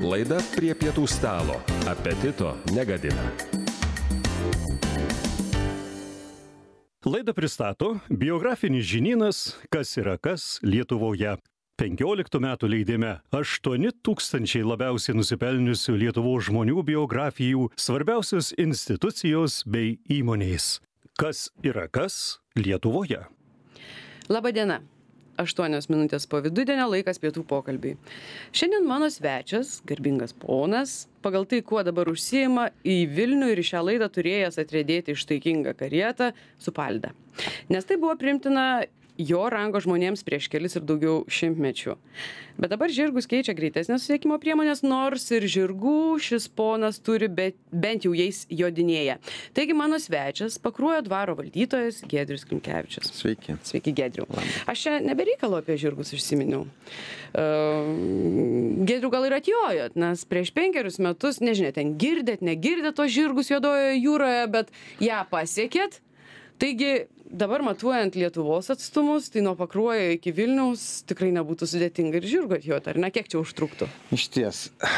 Laida prie pietų stalo. Apetito negadina. Laidą pristato biografinis žinynas Kas yra kas Lietuvoje. 15 metų leidime 8000 labiausiai nusipelniusių Lietuvos žmonių biografijų, svarbiausios institucijos bei įmonės. Kas yra kas Lietuvoje. Labadiena. 8 minutės po vidudienio, laikas pietų pokalbiai. Šiandien mano svečias, garbingas ponas, pagal tai, kuo dabar užsiima, į Vilnių ir į šią laidą turėjęs atriedėti ištaigingą karietą su palda. Nes tai buvo priimtina jo rango žmonėms prieš kelis ir daugiau šimtmečių. Bet dabar žirgus keičia greitesnės susisiekimo priemonės, nors ir žirgų šis ponas turi, bent jau jais jodinėja. Taigi mano svečias, Pakruojo dvaro valdytojas Giedrius Klimkevičius. Sveiki. Sveiki, Giedriu. Aš čia nebereikalo apie žirgus užsiminiau. Giedriu, gal ir atjojot, nes prieš 5 metus, nežinia, ten girdėt, negirdėt tos žirgus Juodojoje jūroje, bet ją pasiekėt. Taigi, dabar matuojant Lietuvos atstumus, tai nuo Pakruojo iki Vilniaus tikrai nebūtų sudėtinga ir žirgo atjoti, ar ne? Kiek čia užtruktų? Išties,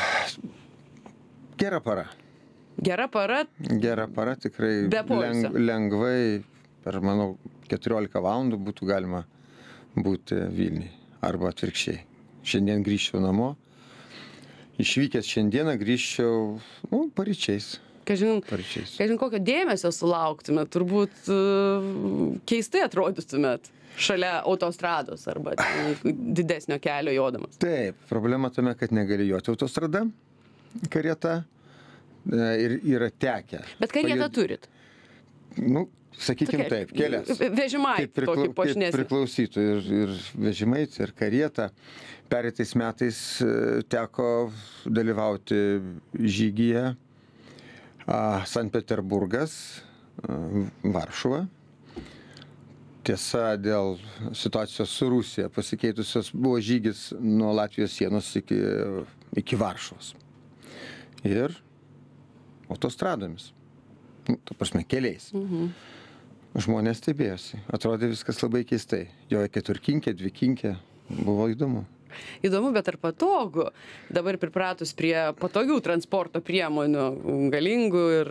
gera para. Gera para? Gera para, tikrai lengvai, per, manau, 14 valandų būtų galima būti Vilniui, arba atvirkščiai. Šiandien grįžčiau namo, išvykęs šiandieną grįžčiau, paryčiais. Kažin kokio dėmesio sulauktumėt, turbūt keistai atrodytumėt šalia autostrados arba didesnio kelio jodamas. Taip, problema tame, kad negali joti autostrada, karieta ir yra tekę. Bet karietą turit? Sakykim taip, kelias. Vežimai tokį pošnesnį. Kaip priklausytų ir vežimai, ir karieta. Pereitais metais teko dalyvauti žygyje Sankt Peterburgas, Varšuva. Tiesa, dėl situacijos su Rusija pasikeitusios buvo žygis nuo Latvijos sienos iki Varšuvos. Ir autostradomis. Ta prasme, keliais. Žmonės stebėjosi. Atrodė viskas labai keistai. Joje 4-kinkė, 2-kinkė. Buvo įdomu. Įdomu, bet ar patogu? Dabar pripratus prie patogių transporto priemonių, galingų ir...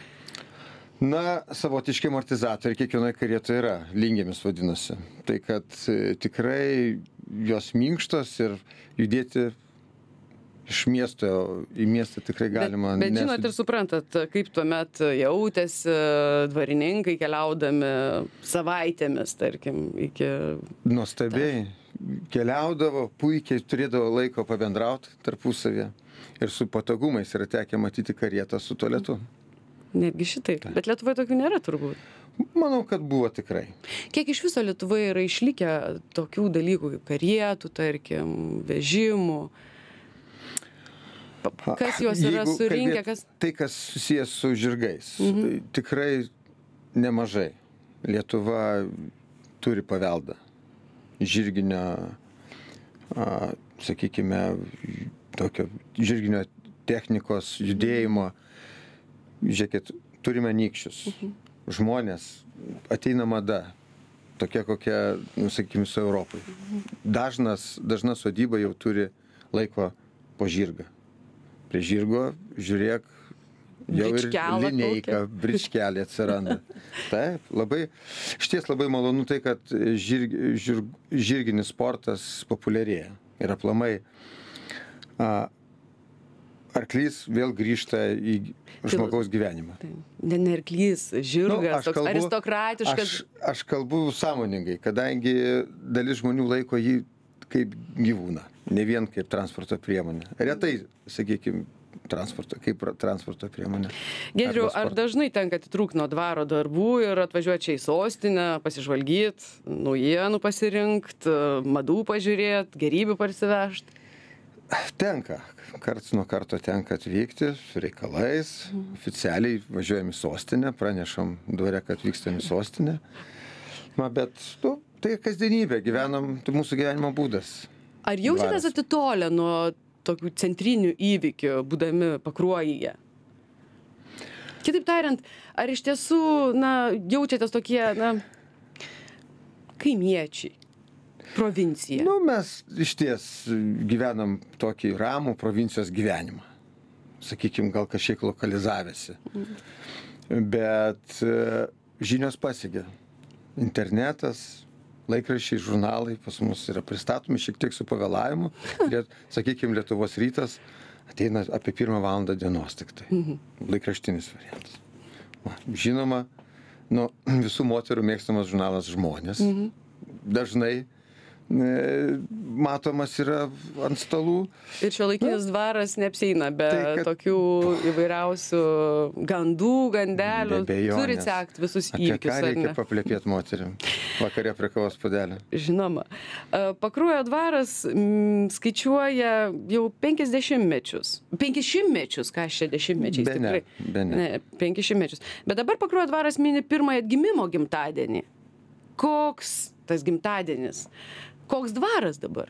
Savotiški amortizatoriai kiekvienoje karietoje yra, lingėmis vadinasi. Tai kad tikrai jos minkštos ir judėti iš miesto į miestą tikrai galima. Bet žinot ir suprantat, kaip tuomet jautėsi dvarininkai keliaudami savaitėmis, tarkim, iki... Nuostabiai. Keliaudavo, puikiai turėdavo laiko pabendrauti tarpusavėje ir su patogumais yra tekę matyti karietą su tualetu. Netgi šitaip. Bet Lietuvoje tokių nėra turbūt. Manau, kad buvo tikrai. Kiek iš viso Lietuvoje yra išlikę tokių dalykų kaip karietų, tarkim, vežimų? Kas juos yra surinkę? Tai, kas susijęs su žirgais, tikrai nemažai. Lietuva turi paveldą. Žirginio, sakykime, tokio žirginio technikos judėjimo. Žiūrėkit, turime nykščius. Žmonės, ateina mada, tokia kokia, sakykime, su Europai. Dažna sodyba jau turi laiko po žirgą. Prie žirgo, žiūrėk, jau ir lineika, bričkelė atsiranda. Taip, šties labai malonu tai, kad žirginis sportas populiarėja. Ir aplamai arklys vėl grįžta į žmogaus gyvenimą. Ne arklys, žirgas, toks aristokratiškas. Aš kalbu sąmoningai, kadangi dalis žmonių laiko jį kaip gyvūną, ne vien kaip transporto priemonę. Retai, sakykime, kaip transporto priemonė. Giedriu, ar dažnai tenka atitrūkti nuo dvaro darbų ir atvažiuoti čia į sostinę, pasižvalgyti, naujienų pasirinkti, madų pažiūrėti, gerybių parsivežti? Tenka. Karts nuo karto tenka atvykti su reikalais. Oficialiai važiuojam į sostinę, pranešam dvare, kad vykstam į sostinę. Bet tai kasdienybė, tai mūsų gyvenimo būdas. Ar jaučiatės atitolę nuo tokių centrinių įvykių, būdami Pakruojyje? Kitaip tariant, ar iš tiesų, jaučiatės tokie, kaimiečiai? provincija? Nu, mes išties gyvenam tokį ramų provincijos gyvenimą. Sakykime, gal kažkiek lokalizavęsi. Bet žinios pasiekia. Internetas, laikraščiai, žurnalai pas mus yra pristatomi šiek tiek su pavėlavimu. Sakykime, Lietuvos rytas ateina apie 1 valandą dienos tik tai. Laikraštinis variantas. Žinoma, visų moterų mėgstamas žurnalas Žmonės. Dažnai matomas yra ant stalų. Ir šiuolaikinis dvaras neapsieina be tokių įvairiausių gandų, gandelių. Turit sekti visus įvykius. Apie ką reikia paplepėti moterim vakare prie kavos puodelio? Žinoma. Pakruojo dvaras skaičiuoja jau 50 mečius. 500 mečius, ką aš čia dešimtmečiais. Bene. 500 mečius. Bet dabar Pakruojo dvaras mini pirmąjį atgimimo gimtadienį. Koks tas gimtadienis? Koks dvaras dabar?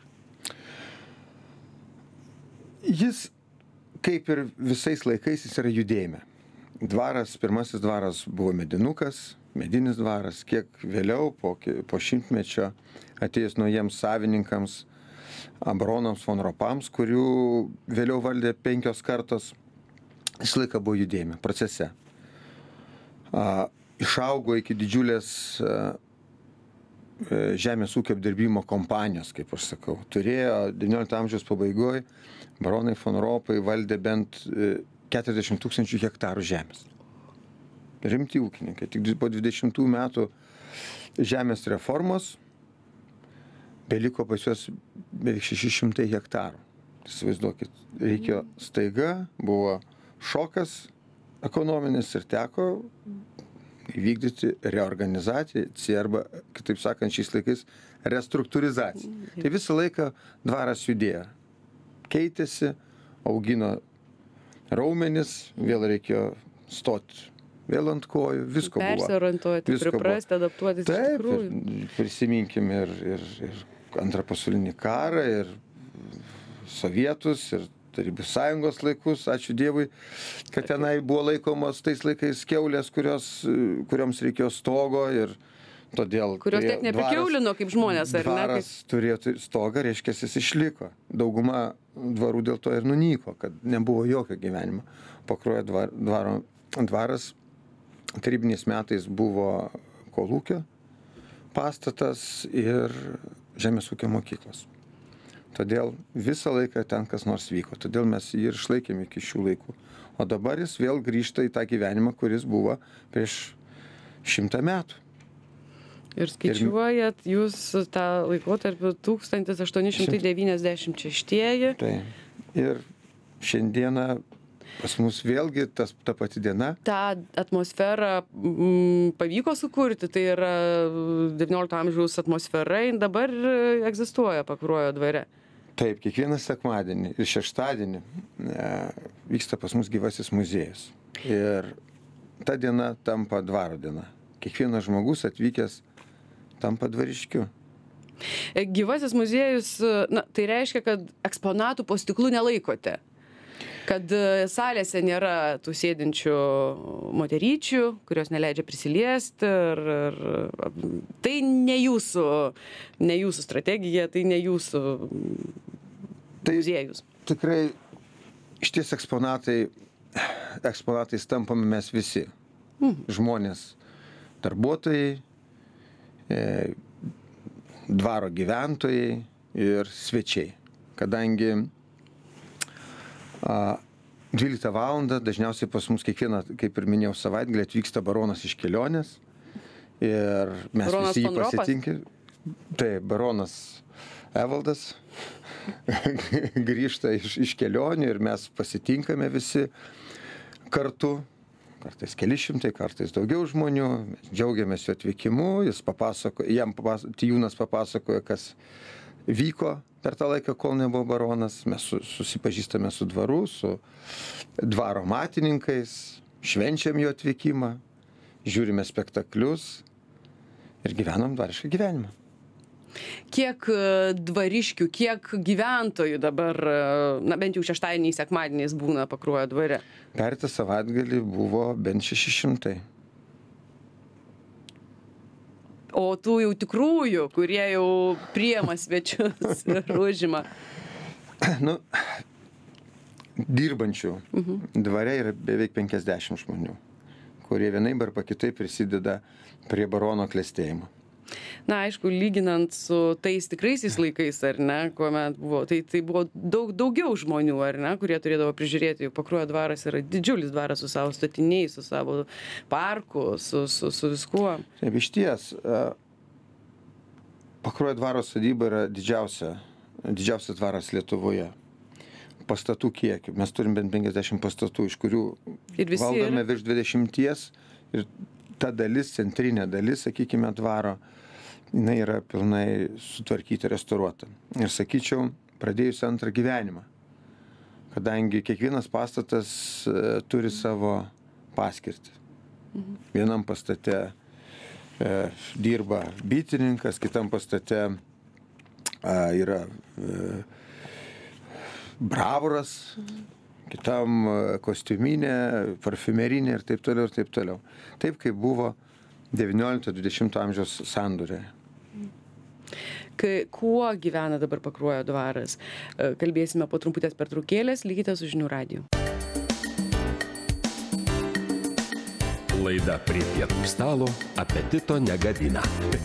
Jis, kaip ir visais laikais, jis yra judėjime. Dvaras, pirmasis dvaras buvo medinukas, medinis dvaras, kiek vėliau, po 100-mečio, atėjus naujiems savininkams, baronams von Ropams, kurių vėliau valdė 5 kartos, jis laiką buvo judėjime, procese. Išaugo iki didžiulės žemės ūkio apdirbimo kompanijos, kaip aš sakau. Turėjo 19 amžiaus pabaigoje baronai von Ropai valdė bent 40 000 hektarų žemės. Rimti ūkininkai. Tik po 20 metų žemės reformos beliko pas juos beveik 600 hektarų. Įsivaizduokit, reikėjo staiga, buvo šokas ekonominis ir teko įvykdyti reorganizaciją arba, kitaip sakant, šiais laikais restruktūrizaciją. Tai visą laiką dvaras judėjo. Keitėsi, augino raumenis, vėl reikėjo stoti vėl ant kojų, visko buvo. Persiorientuoti, priprasti, adaptuotis iš tikrųjų. Taip, prisiminkime ir Antrą pasaulinį karą, ir sovietus, ir Tarybų sąjungos laikus, ačiū Dievui, kad tenai buvo laikomos tais laikais kiaulės, kurioms reikėjo stogo ir todėl... Kurios tiek neprikiaulino kaip žmonės, ar ne? Dvaras turėjo stogą, reiškia, jis išliko. Dauguma dvarų dėl to ir nunyko, kad nebuvo jokio gyvenimo. Pakruojo dvaras tarybiniais metais buvo kolūkio pastatas ir žemės ūkio mokyklos. Todėl visą laiką ten kas nors vyko. Todėl mes jį ir išlaikėme iki šių laikų. O dabar jis vėl grįžta į tą gyvenimą, kuris buvo prieš 100 metų. Ir skaičiuojat jūs tą laikotarpį 1896. Tai. Ir šiandieną pas mus vėlgi ta pati diena. Ta atmosfera pavyko sukurti, tai yra 19 amžiaus atmosfera, dabar egzistuoja Pakruojo dvare. Taip, kiekvieną sekmadienį ir šeštadienį vyksta pas mus gyvasis muziejus. Ir ta diena tampa dvaro diena. Kiekvienas žmogus atvykęs tampa dvariškiu. Gyvasis muziejus, tai reiškia, kad eksponatų po stiklu nelaikote. Kad salėse nėra tų sėdinčių moteryčių, kurios neleidžia prisiliesti. Tai ne jūsų strategija, tai ne jūsų muziejus. Tikrai išties eksponatais tampame mes visi. Žmonės, darbuotojai, dvaro gyventojai ir svečiai. Kadangi 12 valandą dažniausiai pas mus kiekvieną, kaip ir minėjau, savaitgalį atvyksta baronas iš kelionės ir mes baronas visi jį pasitinkime. Tai baronas Evaldas grįžta iš kelionių ir mes pasitinkame visi kartu, kartais keli šimtai, kartais daugiau žmonių, mes džiaugiamės jo atvykimu, Tijūnas papasakoja, kas vyko per tą laiką, kol nebuvo baronas, mes susipažįstame su dvaru, su dvaro matininkais, švenčiam jo atvykimą, žiūrime spektaklius ir gyvenam dvarišką gyvenimą. Kiek dvariškių, kiek gyventojų dabar, bent jau šeštadieniais, sekmadieniais būna Pakruojo dvare? Pereitą savaitgalį buvo bent 600. O tų jau tikrųjų, kurie jau priema svečius ir užima. Nu, dirbančių dvare yra beveik 50 žmonių, kurie vienaip arba kitaip prisideda prie barono klestėjimo. Na, aišku, lyginant su tais tikraisiais laikais, ar ne, kuomet buvo, tai buvo daugiau žmonių, ar ne, kurie turėdavo prižiūrėti. Juk Pakruojo dvaras yra didžiulis dvaras su savo statiniais, su savo parku, su viskuo. Taip, iš ties, Pakruojo dvaro sodyba yra didžiausias dvaras Lietuvoje. Pastatų kiekių. Mes turim bent 50 pastatų, iš kurių valdome virš 20 ir ta dalis, centrinė dalis, sakykime, dvaro, jinai yra pilnai sutvarkyta, restauruota. Ir sakyčiau, pradėjusi antrą gyvenimą, kadangi kiekvienas pastatas turi savo paskirtį. Vienam pastate dirba bitininkas, kitam pastate yra bravoras, kitam kostiuminė, parfumerinė ir taip toliau, ir taip toliau. Taip, kaip buvo 19-20 amžiaus sandūrė. Kuo gyvena dabar Pakruojo dvaras? Kalbėsime po trumputės pertraukėlės, likite su žinių radiju. Laida Prie pietų stalo apetito negadina.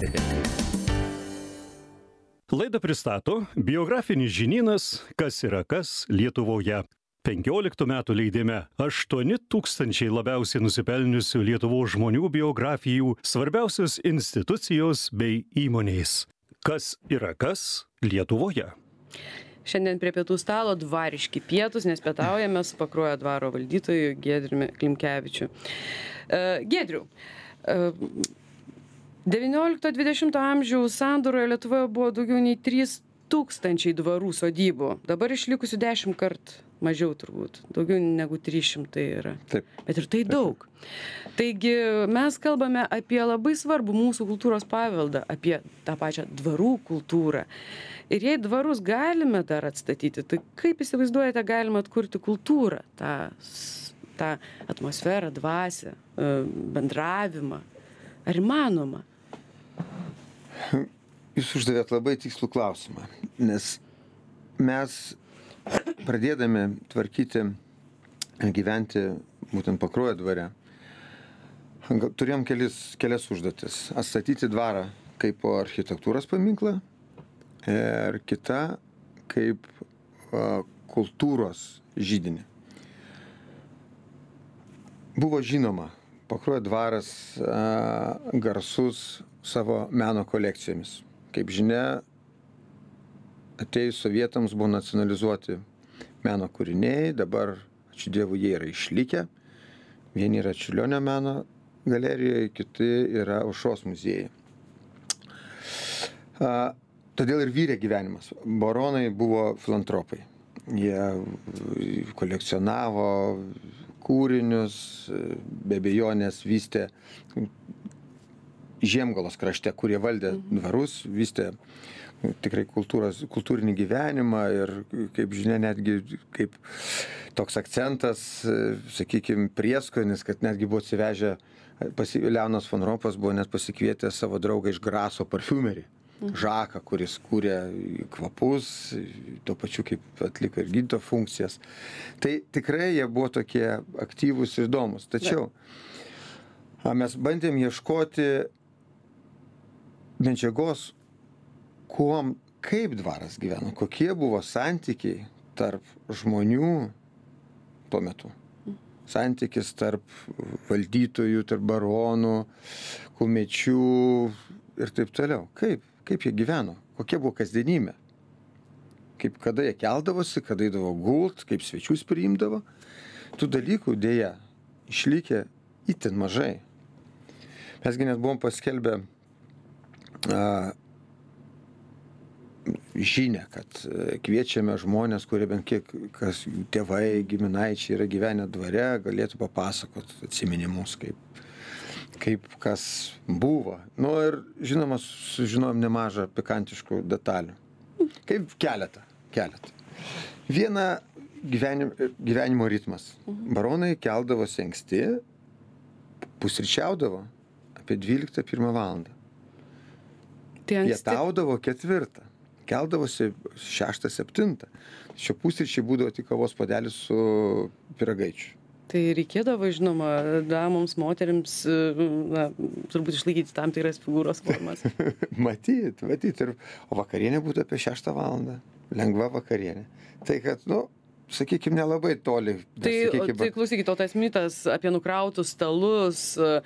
Laidą pristato biografinis žinynas Kas yra kas Lietuvoje. 15 metų leidime 8000 labiausiai nusipelniusių Lietuvos žmonių biografijų, svarbiausios institucijos bei įmonės. Kas yra kas Lietuvoje. Šiandien prie pietų stalo dvariški pietus, nes pietaujame su Pakruojo dvaro valdytoju Giedriumi Klimkevičiu. Giedriu, 19-20 amžiaus sandūroje Lietuvoje buvo daugiau nei 3000 dvarų sodybų. Dabar išlikusių 10 kartų mažiau turbūt. Daugiau negu 300 yra. Taip. Bet ir tai daug. Taigi mes kalbame apie labai svarbų mūsų kultūros paveldą, apie tą pačią dvarų kultūrą. Ir jei dvarus galime dar atstatyti, tai kaip įsivaizduojate galima atkurti kultūrą, tą atmosferą, dvasią, bendravimą? Ar įmanoma? Jūs uždavėt labai tikslų klausimą, nes mes pradėdami tvarkyti, gyventi būtent Pakruojo dvare, turėjom kelias užduotis. Atstatyti dvarą kaip architektūros paminklą ir kita kaip kultūros židinį. Buvo žinoma, Pakruojo dvaras garsus savo meno kolekcijomis. Kaip žinia, atėjus sovietams buvo nacionalizuoti meno kūriniai, dabar, ačiū Dievui, jie yra išlikę. Vieni yra Čiurlionio meno galerijoje, kiti yra Aušros muziejai. Todėl ir vyrė gyvenimas. Baronai buvo filantropai. Jie kolekcionavo kūrinius, be abejonės vystė Žiemgalos krašte, kurie valdė dvarus, vystė tikrai kultūrinį gyvenimą ir, kaip žinia, netgi kaip toks akcentas, sakykime, prieskonis, kad netgi buvo atsivežę, Leonas von Ropas buvo net pasikvietęs savo draugą iš Graso parfumerį, Žaką, kuris kūrė kvapus, tuo pačiu kaip atliko ir gydytojo funkcijas. Tai tikrai jie buvo tokie aktyvūs ir įdomus. Tačiau mes bandėm ieškoti medžiagos, kaip dvaras gyveno, kokie buvo santykiai tarp žmonių tuo metu. Santykis tarp valdytojų, tarp baronų, kulmečių ir taip toliau. Kaip jie gyveno, kokia buvo kasdienybė. Kada jie keldavosi, kada eidavo gult, kaip svečius priimdavo. Tų dalykų dėja išlikė itin mažai. Mesgi net buvom paskelbę žinią, kad kviečiame žmonės, kurie bent kiek, kas jų tėvai, giminaičiai yra gyvenę dvare, galėtų papasakoti atsiminimus, kaip kas buvo. Nu ir žinoma, sužinojom nemažą pikantiškų detalių. Kaip keletą. Viena gyvenimo ritmas. Baronai keldavosi anksti, pusryčiaudavo apie 12-1 valandą. Tai anksti. Pietaudavo 4, keldavosi 6-7. Tačiau pusryčiai būdavo tik kavos puodelis su pyragaičiu. Tai reikėdavo, žinoma, damoms, moterims, na, turbūt išlaikyti tam tikras figūros formas. Matyt. O vakarienė būtų apie 6 valandą. Lengva vakarienė. Tai kad, sakykime, nelabai toli. Tai klausykit, o tas mitas apie nukrautus stalus,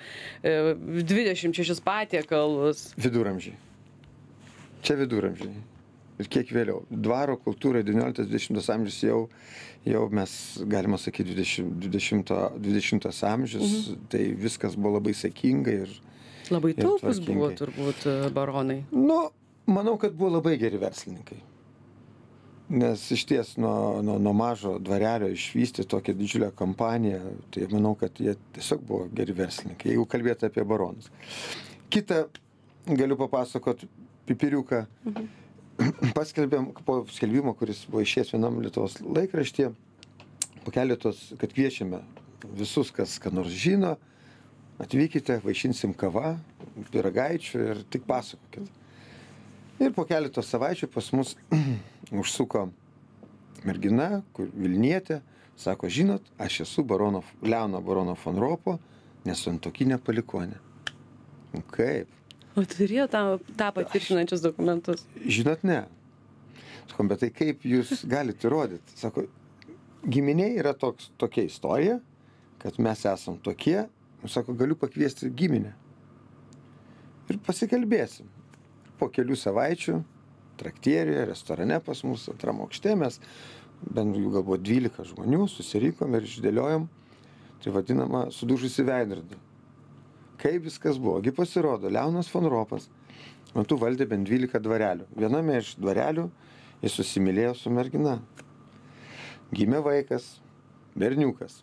26 patiekalus. Viduramžiai. Čia viduramžiai. Ir kiek vėliau. Dvaro kultūra 19-20 amžius jau mes, galima sakyti, 20 amžius, tai viskas buvo labai sėkminga ir labai taupus buvo turbūt baronai. Manau, kad buvo labai geri verslininkai. Nes iš ties nuo mažo dvarelio išvysti tokią didžiulę kompaniją, tai manau, kad jie tiesiog buvo geri verslininkai, jeigu kalbėti apie baronus. Kitą galiu papasakot pipiriuką. Paskelbėm po skelbimo, kuris buvo išėjęs vienam Lietuvos laikraštyje, po keletos, kad kviečiame visus, kas ką nors žino, atvykite, vaišinsim kava, pyragaičių ir tik pasakokit. Ir po keletos savaičių pas mus užsuko mergina, Vilnietė, sako, žinot, aš esu Leono barono von Ropo nesantuokinė palikuonė. Kaip? O turėjo tą patvirtinančius dokumentus? Žinot, ne. Sakom, bet tai kaip jūs galite įrodyti? Sako, giminiai yra tokia istorija, kad mes esam tokie, sako, galiu pakviesti giminę. Ir pasikalbėsim. Po kelių savaičių traktieriuje, restorane pas mus, 2 aukšte, mes bent jų gal buvo 12 žmonių, susirinkom ir išdėliojom, tai vadinama sudužusi veidrodį. Kaip viskas buvo? Gi pasirodo, Leonas von Ropas metu valdė bent 12 dvarelių. Viename iš dvarelių jis susimylėjo su mergina. Gimė vaikas, berniukas.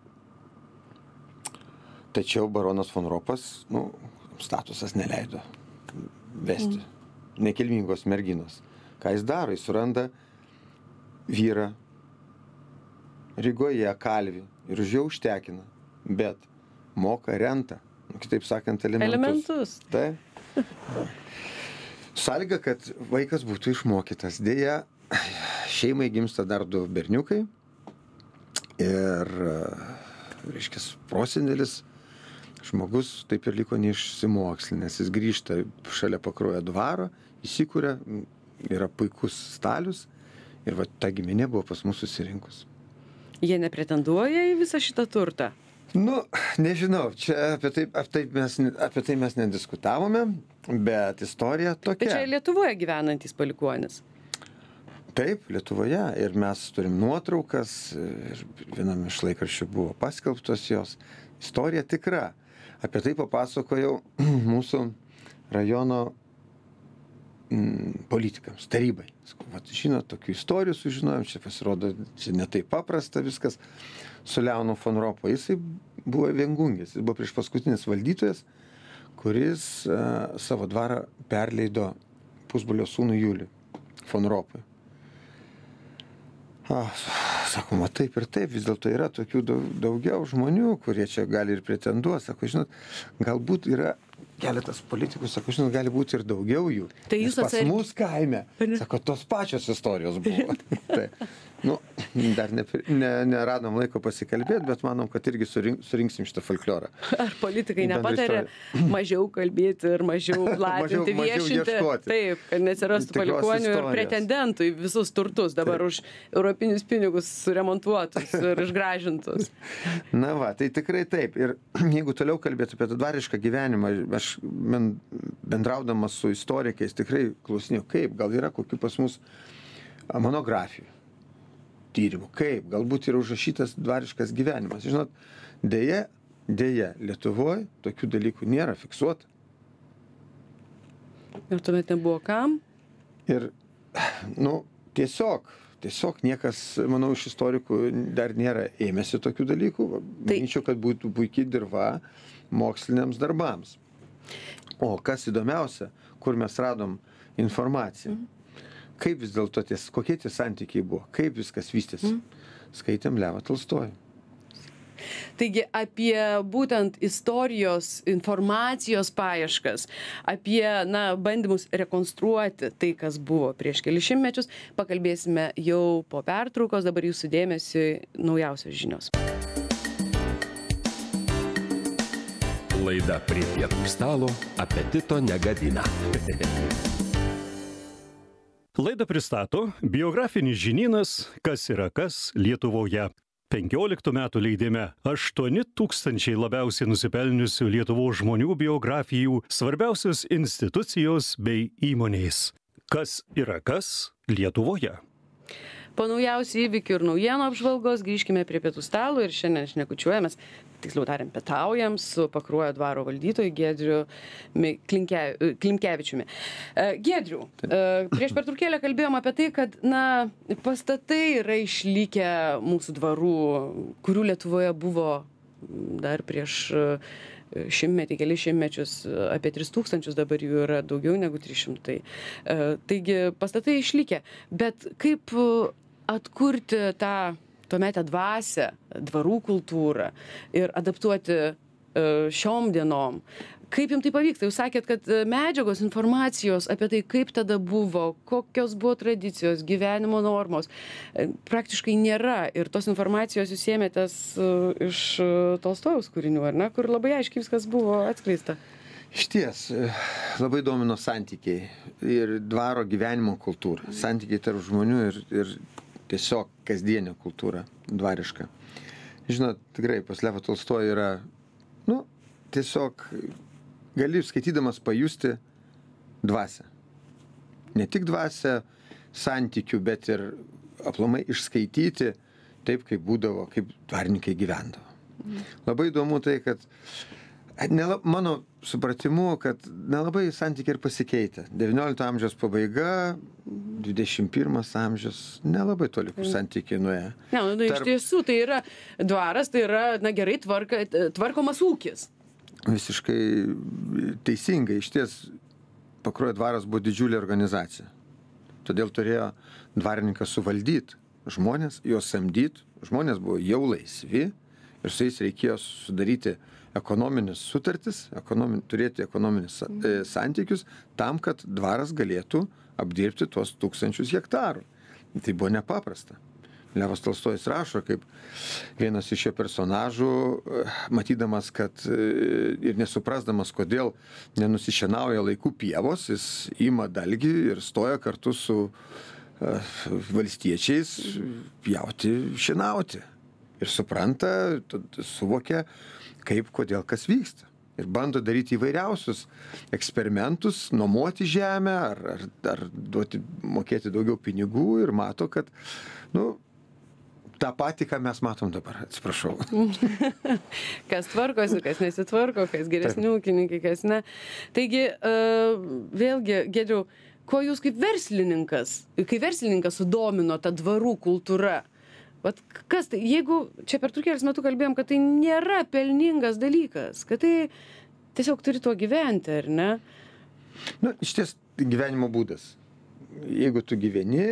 Tačiau baronas von Ropas, statusas neleido vesti nekilmingos merginos. Ką jis daro? Jis suranda vyrą Rygoje, kalvį, ir už jo užtekina, bet moka rentą. Kitaip sakant, elementus. Tai. Sąlyga, kad vaikas būtų išmokytas. Deja, šeimai gimsta dar 2 berniukai ir, reiškia, prosenelis žmogus taip ir liko neišsimokslinęs. Jis grįžta šalia Pakruojo dvaro, įsikuria, yra puikus stalius ir ta giminė buvo pas mus susirinkus. Jie nepretenduoja į visą šitą turtą? Nežinau, čia apie tai mes nediskutavome, bet istorija tokia. Tai čia Lietuvoje gyvenantys palikuonis? Taip, Lietuvoje. Ir mes turim nuotraukas, ir vienam iš laikraščių buvo paskelbtos jos. Istorija tikra. Apie tai papasakojau mūsų rajono politikams, tarybai. Žinot, tokių istorijų sužinojom, čia pasirodo, čia ne taip paprasta viskas. Su Leonu von Ropo. Jisai buvo viengungis, jis buvo prieš paskutinis valdytojas, kuris savo dvarą perleido pusbrolio sūnui Juliui von Ropui. Sakoma, taip ir taip, vis dėlto yra tokių daugiau žmonių, kurie čia gali ir pretenduoti. Sako, žinot, galbūt yra keletas politikų, sako, žinot, gali būti ir daugiau jų. Tai jūs pas mus kaime, sako, tos pačios istorijos buvo. Taip. Dar neradom laiko pasikalbėti, bet manom, kad irgi surinksim šitą folklorą. Ar politikai nepatarė mažiau kalbėti ir mažiau platinti, viešinti? Taip, kad neatsirastų palikuonių ir pretendentų į visus turtus dabar už europinius pinigus suremontuotus ir išgražintus. Na va, tai tikrai taip. Ir jeigu toliau kalbėti apie tą dvarišką gyvenimą, aš bendraudamas su istorikais tikrai klausinėjau, kaip, gal yra kokių pas mus monografijų, tyrimų, kaip, galbūt yra užrašytas dvariškas gyvenimas. Žinot, deja, Lietuvoje tokių dalykų nėra fiksuota. Ir tuomet nebuvo kam? Ir, tiesiog niekas, manau, iš istorikų dar nėra ėmėsi tokių dalykų. Manyčiau, kad būtų puikiai dirva moksliniams darbams. O kas įdomiausia, kur mes radom informaciją. Kaip vis dėlto kokie tie santykiai buvo, kaip viskas vystėsi. Skaitėm Levą Tolstojų. Taigi apie būtent istorijos, informacijos paieškas, apie bandymus rekonstruoti tai, kas buvo prieš kelis šimtmečius, pakalbėsime jau po pertraukos. Dabar jūsų dėmesiui naujausios žinios. Laida prie pietų stalo apetito negadina. Laidą pristato biografinis žinynas Kas yra kas Lietuvoje. 15 metų leidime 8000 labiausiai nusipelniusių Lietuvos žmonių biografijų, svarbiausios institucijos bei įmonės. Kas yra kas Lietuvoje. Po naujausių įvykių ir naujienų apžvalgos grįžkime prie pietų stalo ir šiandien šnekučiuojamės, tiksliau tariant, pietaujam su Pakruojo dvaro valdytoju Giedriu Klimkevičiumi. Giedriu, prieš pertraukėlę kalbėjom apie tai, kad pastatai yra išlikę mūsų dvarų, kurių Lietuvoje buvo dar prieš šimtmetį, kelis šimtmečius, apie 3000, dabar jų yra daugiau negu 300. Taigi pastatai išlikę, bet kaip atkurti tą tuometę dvasią, dvarų kultūrą ir adaptuoti šiom dienom? Kaip jums tai pavyksta? Jūs sakėt, kad medžiagos, informacijos apie tai, kaip tada buvo, kokios buvo tradicijos, gyvenimo normos, praktiškai nėra. Ir tos informacijos jūs ėmėtės iš Tolstojaus kūrinių, ar ne? Kur labai aiškiai viskas buvo atskleista. Išties, labai domino santykiai ir dvaro gyvenimo kultūra. Santykiai tarp žmonių ir tiesiog kasdienė kultūra dvariška. Žinot, tikrai pas Levą Tolstojų yra, tiesiog gali skaitydamas pajusti dvasią. Ne tik dvasią santykių, bet ir aplamai išskaityti taip, kaip būdavo, kaip dvarininkai gyvendavo. Labai įdomu tai, kad mano supratimu, kad nelabai santykiai ir pasikeitė. 19 amžiaus pabaiga, 21 amžius, nelabai toli kur santykiai nuėjo. Iš tiesų, tai yra dvaras, tai yra gerai tvarkomas ūkis. Visiškai teisingai. Išties, Pakruojo dvaras buvo didžiulė organizacija. Todėl turėjo dvarininkas suvaldyti žmonės, juos samdyti. Žmonės buvo jau laisvi ir su jais reikėjo sudaryti ekonominės sutartis, turėti ekonominius santykius tam, kad dvaras galėtų apdirbti tuos 1000 hektarų. Tai buvo nepaprasta. Levas Tolstojus rašo, kaip vienas iš jo personažų, matydamas, kad ir nesuprasdamas, kodėl nenusišienauja laikų pievos, jis ima dalgį ir stoja kartu su valstiečiais pjauti, šienauti. Ir supranta, suvokia, kaip, kodėl, kas vyksta. Ir bando daryti įvairiausius eksperimentus, nuomoti žemę ar mokėti daugiau pinigų ir mato, kad, tą patį, ką mes matom dabar, atsiprašau. Kas tvarkosi, kas nesitvarko, kas geresni ūkininkai, kas ne. Taigi, vėlgi, Giedriau, ko jūs kaip verslininkas sudomino ta dvarų kultūra? Kas tai, jeigu čia per pertraukėlės metu kalbėjom, kad tai nėra pelningas dalykas, kad tai tiesiog turi tuo gyventi, ar ne? Išties gyvenimo būdas. Jeigu tu gyveni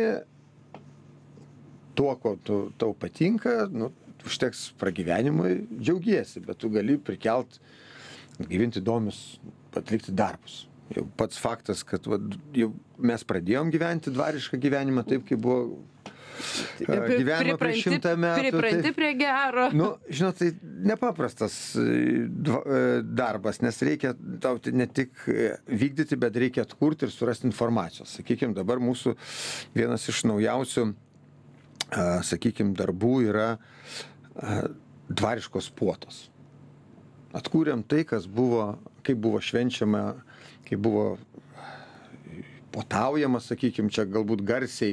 tuo, ko tau patinka, užteks pragyvenimui, džiaugiesi, bet tu gali prikelt, gyventi įdomius, atlikti darbus. Jau pats faktas, kad jau mes pradėjom gyventi dvarišką gyvenimą taip, kaip buvo gyvenimo prieš 100 metų. Pripranti prie gero. Žinot, tai nepaprastas darbas, nes reikia tau ne tik vykdyti, bet reikia atkurti ir surasti informacijos. Sakykime, dabar mūsų vienas iš naujausių, darbų yra dvariškos puotos. Atkūrėm tai, kas buvo, kaip buvo švenčiama, kaip buvo potaujama, čia galbūt garsiai,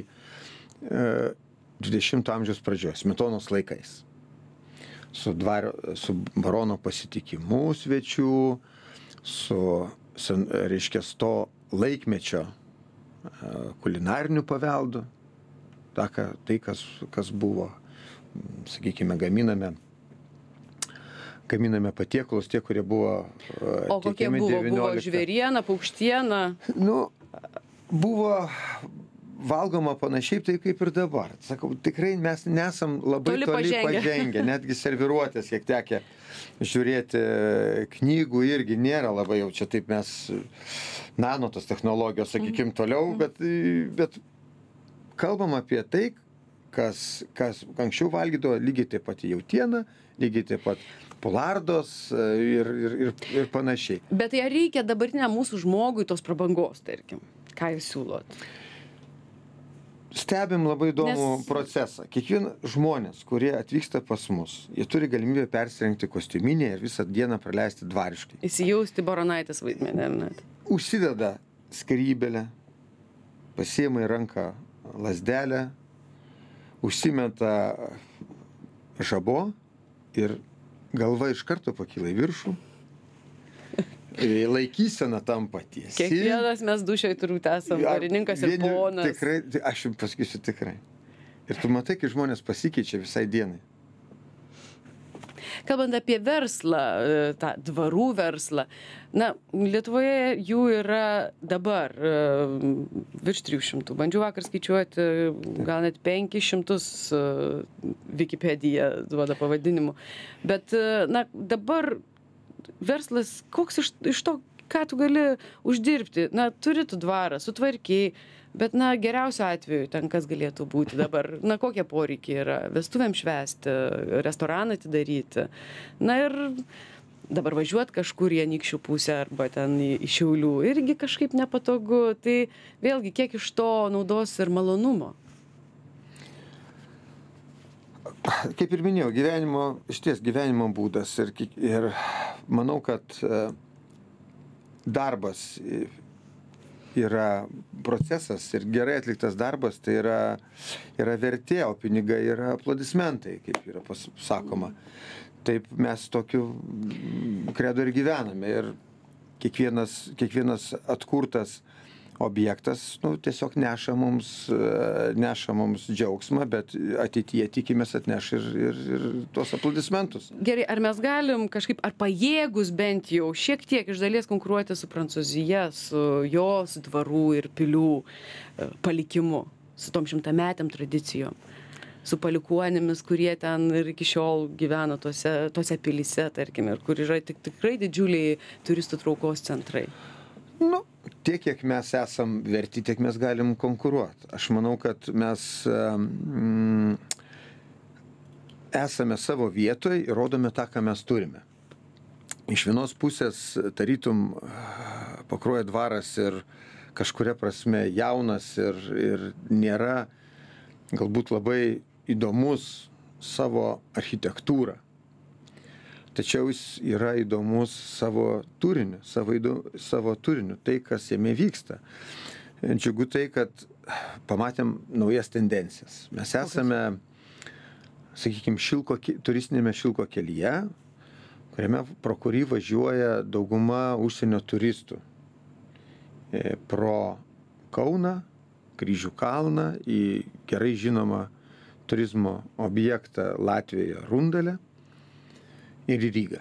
20 amžiaus pradžioje, Smetonos laikais. Su barono pasitikimu svečių, su, to laikmečio kulinariniu paveldu, tai, kas buvo, gaminame patiekalus, tie, kurie buvo O kokie buvo? 19... Buvo žvėriena, paukštiena? Buvo valgoma panašiai taip kaip ir dabar. Sakau, tikrai mes nesam labai toli pažengę, netgi serviruotės, kiek tekę žiūrėti knygų irgi nėra labai jau čia taip mes nano tos technologijos, sakykim, toliau, bet kalbam apie tai, kas anksčiau valgydavo lygiai taip pat jautieną, lygiai taip pat polardos ir panašiai. Bet tai ar reikia dabartiniam mūsų žmogui tos prabangos, tarkim? Ką jūs siūlot? Stebim labai įdomų procesą. Kiekvieną žmonės, kurie atvyksta pas mus, jie turi galimybę persirengti kostiuminį ir visą dieną praleisti dvariškai. Įsijausti Baronaitės vaidmenį, ar net? Užsideda skrybelę, pasiima į ranką lazdelę, užsimeta žabo ir galva iš karto pakyla į viršų. Laikysena tampa tiesi. Kiekvienas mes dušioj turbūt esam karininkas ir ponas. Tikrai, aš jums pasakysiu tikrai. Ir tu matai, kai žmonės pasikeičia visai dienai. Kalbant apie verslą, tą dvarų verslą, na, Lietuvoje jų yra dabar virš 300. Bandžiau vakar skaičiuoti, gal net 500 Wikipedija duoda pavadinimų. Bet, na, dabar verslas, koks iš to, ką tu gali uždirbti? Na, turi tu dvarą, sutvarkiai, bet, na, geriausiu atveju ten kas galėtų būti dabar, na, kokie poreikiai yra, vestuvėm švęsti, restoraną atidaryti. Na ir dabar važiuot kažkur į Anykščių pusę arba ten į Šiaulių irgi kažkaip nepatogu. Tai vėlgi, kiek iš to naudos ir malonumo? Kaip ir minėjau, gyvenimo būdas ir manau, kad darbas yra procesas ir gerai atliktas darbas, tai yra vertė, o pinigai yra aplodismentai, kaip yra sakoma. Taip mes tokiu kredo ir gyvename ir kiekvienas atkurtas objektas, nu, tiesiog neša mums džiaugsmą, bet ateityje tikimės atneš ir tuos aplodismentus. Gerai, ar mes galim kažkaip, ar pajėgus bent jau šiek tiek iš dalies konkuruoti su Prancūzija, su jos dvarų ir pilių palikimu, su tom šimtametėm tradicijom, su palikuonimis, kurie ten ir iki šiol gyvena tose pilyse, tarkim, ir kur yra tikrai didžiuliai turistų traukos centrai? Nu, tiek, kiek mes esam verti, tiek mes galim konkuruoti. Aš manau, kad mes esame savo vietoje ir rodome tą, ką mes turime. Iš vienos pusės, tarytum, Pakruojo dvaras ir kažkuria prasme jaunas ir nėra galbūt labai įdomus savo architektūrą. Tačiau jis yra įdomus savo turiniu, tai, kas jame vyksta. Džiugu tai, kad pamatėm naujas tendencijas. Mes esame, sakykime, turistinėme Šilko kelyje, kuriame pro kurį važiuoja dauguma užsienio turistų. Pro Kauną, Kryžių kalną, į gerai žinomą turizmo objektą Latvijoje Rundalę ir į Rygą.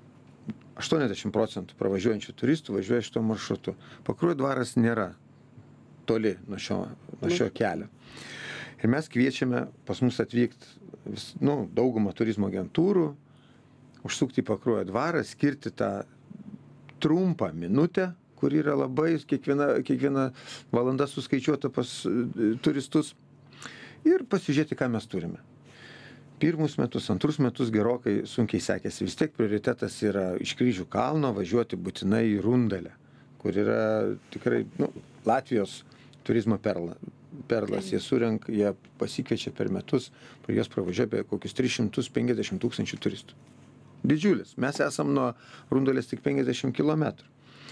80% pravažiuojančių turistų važiuoja šito maršrutu. Pakruojo dvaras nėra toli nuo šio kelio. Ir mes kviečiame pas mus atvykti daugumą turizmo agentūrų, užsukti į Pakruojo dvarą, skirti tą trumpą minutę, kur yra labai kiekviena valanda suskaičiuota pas turistus ir pasižiūrėti, ką mes turime. Pirmus metus, antrus metus gerokai sunkiai sekėsi. Vis tiek prioritetas yra iš Kryžių kalno važiuoti būtinai į Rundalę, kur yra tikrai Latvijos turizmo perlas. Jie pasikviečia per metus, per juos pravažiuoja apie kokius 350 tūkstančių turistų. Didžiulis. Mes esam nuo Rundalės tik 50 kilometrų.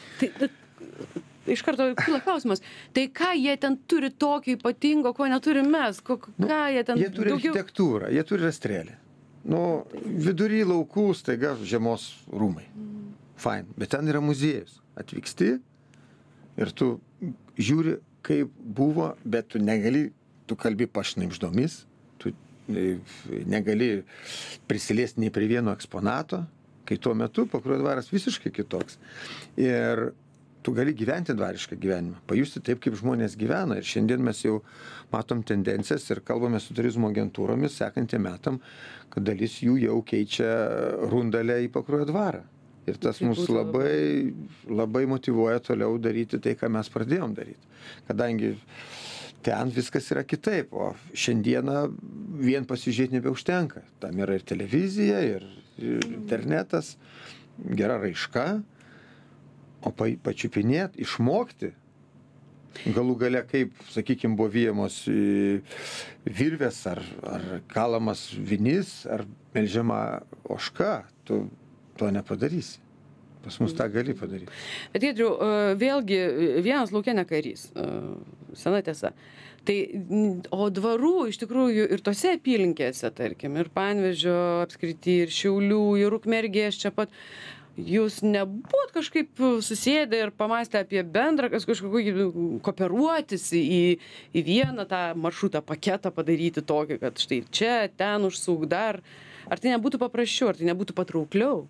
Iš karto kyla klausimas, tai ką jie ten turi tokio ypatingo, ko neturim mes? Ką jie ten Jie turi architektūrą, jie turi rastrėlį. Vidury laukų staiga žiemos rūmai. Fine. Bet ten yra muziejus. Atvyksti ir tu žiūri, kaip buvo, bet tu kalbi pašnibždomis, tu negali prisiliesti nei prie vieno eksponato, kai tuo metu Pakruojo dvaras visiškai kitoks. Ir tu gali gyventi dvarišką gyvenimą, pajusti taip, kaip žmonės gyvena. Ir šiandien mes jau matom tendencijas ir kalbame su turizmo agentūromis sekantiem metam, kad dalis jų jau keičia Rundalę į Pakruojo dvarą. Ir tas mus labai motyvuoja toliau daryti tai, ką mes pradėjom daryti. Kadangi ten viskas yra kitaip, o šiandieną vien pasižiūrėti nebeužtenka. Tam yra ir televizija, ir internetas, gera raiška, o pačiupinėt, išmokti, galų gale kaip, sakykime, buvo vyjamos virvės, ar kalamas vinis, ar melžiama ožka, tu to nepadarysi. Pas mus tą gali padaryti. Bet Giedriau, vėlgi, vienas lauke ne karys, sena tiesa. Tai, o dvarų iš tikrųjų ir tose apylinkėse, tarkim, ir Panevėžio apskrity, ir Šiaulių, ir Ukmergės čia pat, jūs nebuvot kažkaip susėdę ir pamąstę apie bendrą kažkokį kooperuotis į vieną tą maršrutą, paketą padaryti tokį, kad štai čia, ten užsuk dar. Ar tai nebūtų paprasčiau, ar tai nebūtų patraukliau?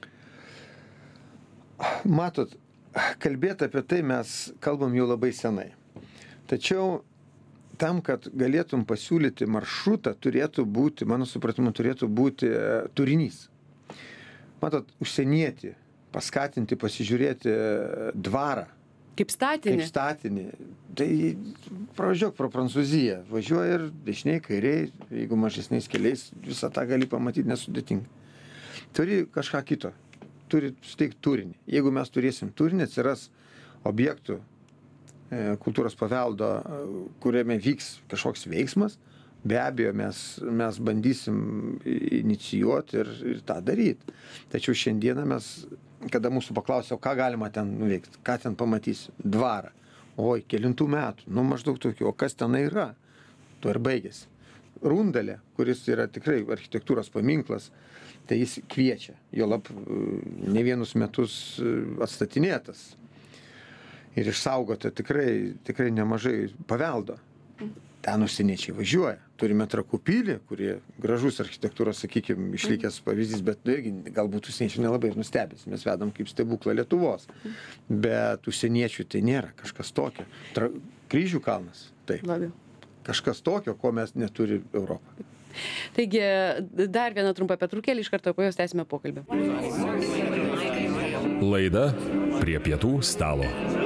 Matot, kalbėti apie tai mes kalbam jau labai senai. Tačiau tam, kad galėtum pasiūlyti maršrutą, turėtų būti, mano supratimu, turėtų būti turinys. Matot, užsienietį, paskatinti, pasižiūrėti dvarą. Kaip statinį? Kaip statinį. Tai pravažiuok pro Prancūziją. Važiuoja ir dešiniai, kairiai, jeigu mažesniais keliais, visą tą gali pamatyti nesudėtingai. Turi kažką kito. Turi suteikti turinį. Jeigu mes turėsim turinį, atsiras objektų kultūros paveldo, kuriame vyks kažkoks veiksmas, be abejo mes bandysim inicijuoti ir tą daryti. Tačiau šiandieną mes, kada mūsų paklausė, ką galima ten nuveikti, ką ten pamatysi, dvarą. Oi, kelintų metų, maždaug tokių, o kas tenai yra? Tuo ir baigėsi. Rundalė, kuris yra tikrai architektūros paminklas, tai jis kviečia, juolab ne vienus metus atstatinėtas ir išsaugota tikrai nemažai paveldo. Ten užsieniečiai važiuoja. Turime Trakų pilį, kurie gražus architektūros, sakykime, išlikęs pavyzdys, bet irgi galbūt užsieniečiai nelabai nustebės. Mes vedam kaip stebuklą Lietuvos. Bet užsieniečių tai nėra kažkas tokio. Kryžių kalnas, taip. Labiau. Kažkas tokio, ko mes neturi Europą. Taigi, dar vieną trumpą pertraukėlę, iš karto po jos tęsime pokalbį. Laida Prie pietų stalo.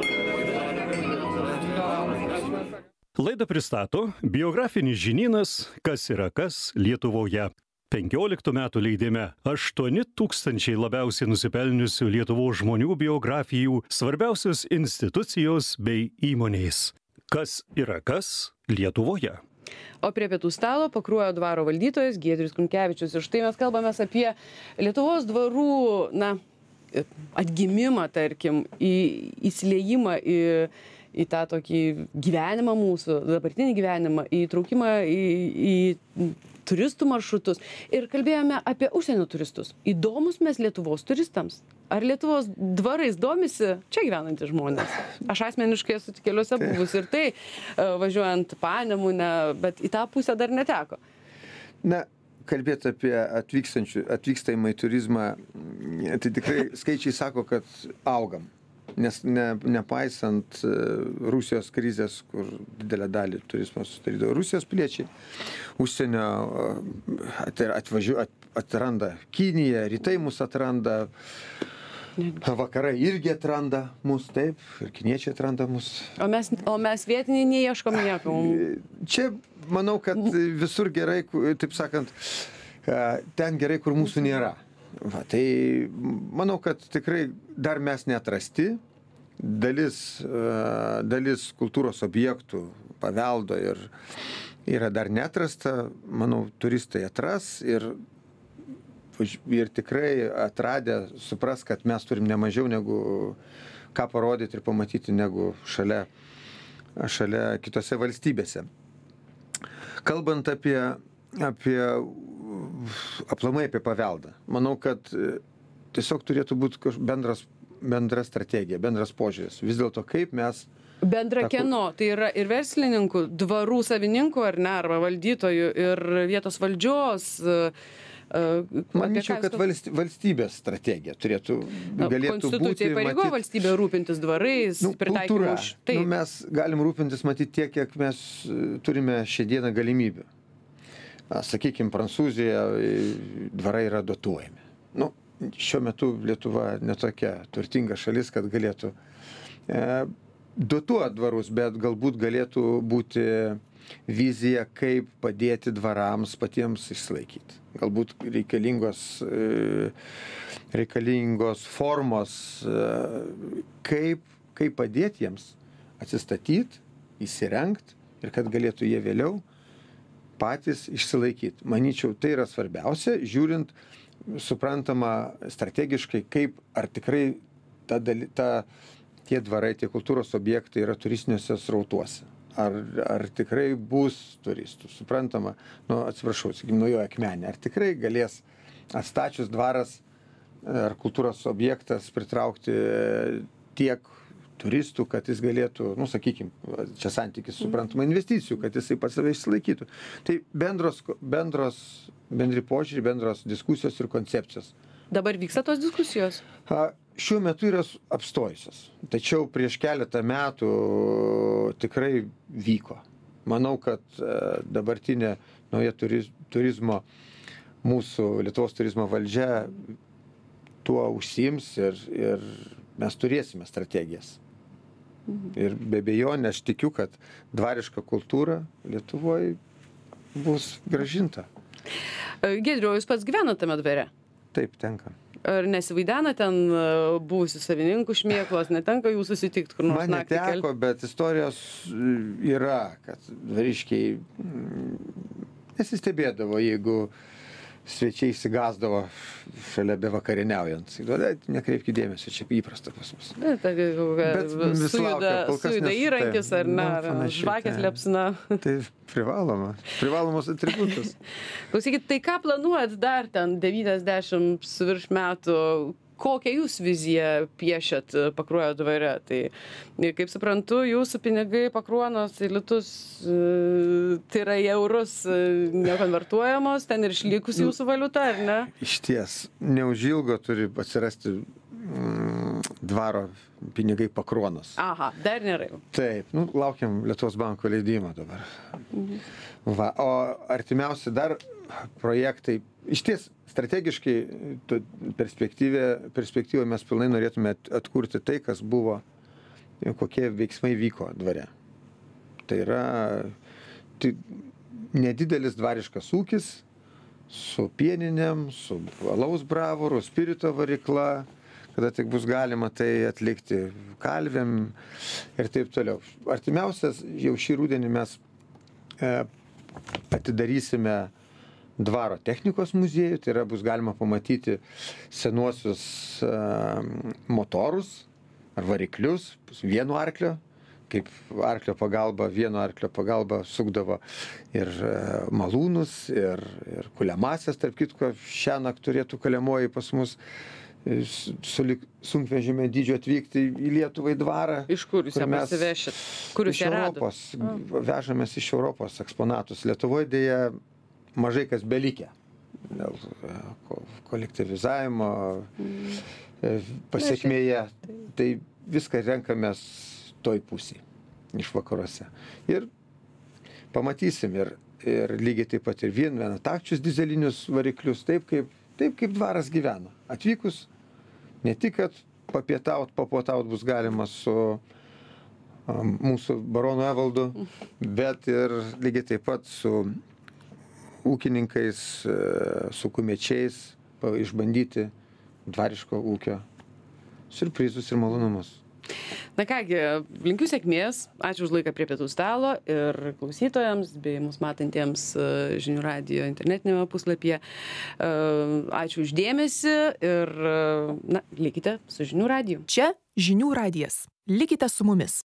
Laidą pristato biografinis žinynas Kas yra kas Lietuvoje. 15 metų leidime 8000 labiausiai nusipelniusių Lietuvos žmonių biografijų, svarbiausios institucijos bei įmonės. Kas yra kas Lietuvoje. O prie pietų stalo Pakruojo dvaro valdytojas Giedrius Kunkevičius. Ir štai mes kalbamės apie Lietuvos dvarų, atgimimą, tarkim, įsiliejimą į tą tokį gyvenimą mūsų, dabartinį gyvenimą, įtraukimą į turistų maršrutus. Ir kalbėjome apie užsienio turistus. Įdomus mes Lietuvos turistams. Ar Lietuvos dvarais domisi čia gyvenantys žmonės? Aš asmeniškai esu tik keliuose buvus ir tai, važiuojant Panemunę, bet į tą pusę dar neteko. Kalbėti apie atvykstamą į turizmą, tai tikrai skaičiai sako, kad augam. Nes nepaisant Rusijos krizės, kur didelę dalį turizmo sudarydavo Rusijos piliečiai, užsienio atranda Kinija, rytai mus atranda, vakarai irgi atranda mus, taip, ir kiniečiai atranda mus. O mes vietiniai neieškom nieko. Čia manau, kad visur gerai, taip sakant, ten gerai, kur mūsų nėra. Tai manau, kad tikrai dar mes neatrasti, dalis kultūros objektų, paveldo yra dar neatrasta, manau, turistai atras ir tikrai atradę supras, kad mes turim ne mažiau negu ką parodyti ir pamatyti negu šalia kitose valstybėse. Kalbant aplamai apie paveldą. Manau, kad tiesiog turėtų būti bendra strategija, bendras požiūris. Vis dėlto kaip mes... Bendra kieno? Tai yra ir verslininkų, dvarų savininkų, ar ne, arba valdytojų, ir vietos valdžios, Manyčiau, kad valstybės strategija galėtų būti. Konstitucija įpareigoja valstybė rūpintis dvarais, kultūra. Mes galim rūpintis matyti tiek, kiek mes turime šiandieną galimybių. Sakykime, Prancūzijoje dvarai yra dotuojami. Šiuo metu Lietuva netokia turtinga šalis, kad galėtų dotuoti dvarus, bet galbūt galėtų būti vizija, kaip padėti dvarams patiems išsilaikyti. Galbūt reikalingos formos, kaip padėti jiems atsistatyti, įsirengti ir kad galėtų jie vėliau patys išsilaikyti. Manyčiau, tai yra svarbiausia, žiūrint, suprantama strategiškai, kaip ar tikrai tie dvarai, tie kultūros objektai yra turistiniuose srautuose. Ar tikrai bus turistų, suprantama, atsiprašau, Naujoji Akmenė, ar tikrai galės atstačius dvaras ar kultūros objektas pritraukti tiek turistų, kad jis galėtų, sakykime, čia santykis, suprantama, investicijų, kad jisai pats save išsilaikytų. Tai bendri požiūrį, bendros diskusijos ir koncepcijos. Dabar vyksta tos diskusijos? Šiuo metu yra apstojusios, tačiau prieš keletą metų tikrai vyko. Manau, kad dabartinė nauja turizmo, mūsų Lietuvos turizmo valdžia tuo užsiims ir mes turėsime strategijas. Ir be abejonės aš tikiu, kad dvariška kultūra Lietuvoje bus grąžinta. Giedriau, jūs pats gyvenate tame dvare? Taip, tenka. Ar nesivaidena ten buvusių savininkų šmėklos, netenka jų susitikti kur nors naktį? Man neteko, bet istorijos yra, kad dvariškiai nesistebėdavo, jeigu svečiai įsigasdavo šalia bevakarieniaujant. Nekreipkite dėmesio, čia įprasta pas mus. Bet sujuda įrankis ar ne, žvakės liepsna. Tai privalomos atributas. Klausykit, tai ką planuojat dar ten 90 virš metų? Kokią jūs viziją piešiat Pakruojo dvare? Tai, kaip suprantu, jūsų pinigai Pakruonos į litus, tai yra į eurus nekonvertuojamos, ten ir išlikus jūsų valiuta, ar ne? Išties, neužilgo turi atsirasti dvaro pinigai Pakruonos. Aha, dar nėra jau. Taip, laukiam Lietuvos banko leidimo dabar. O artimiausi dar projektai, išties strategiškai perspektyvoje mes pilnai norėtume atkurti tai, kas buvo, kokie veiksmai vyko dvare. Tai yra nedidelis dvariškas ūkis su pieninėm, su alaus bravoru, spirito varikla, kada tik bus galima tai atlikti kalvėm ir taip toliau. Artimiausias jau šį rudenį mes atidarysime dvaro technikos muziejų, tai yra bus galima pamatyti senuosius motorus ar variklius, vieno arklio, kaip vieno arklio pagalba sukdavo ir malūnus, ir kuliamasias, tarp kitko, šiąnakt turėtų kuliamoji pas mus sunkvežimio dydžio atvykti į Lietuvą į dvarą. Iš kur jūs ją pasivešit? Kur jūs ją radot? Vežamės iš Europos eksponatus. Lietuvoje dėja mažai kas belikę dėl kolektyvizavimo pasiekmėje. Tai viską renkamės toj pusėj, iš vakaruose. Ir pamatysim ir lygiai taip pat ir vienatakčius dizelinius variklius, taip kaip dvaras gyvena. Atvykus, ne tik, kad papuotaut bus galima su mūsų baronu Evaldu, bet ir lygiai taip pat su ūkininkais, su kumiečiais, išbandyti dvariško ūkio siurprizus ir malonumus. Na kągi, linkiu sėkmės, ačiū už laiką prie pietų stalo ir klausytojams bei mus matantiems Žinių radijo internetinėme puslapyje. Ačiū už dėmesį ir likite su Žinių radiju. Čia Žinių radijas. Likite su mumis.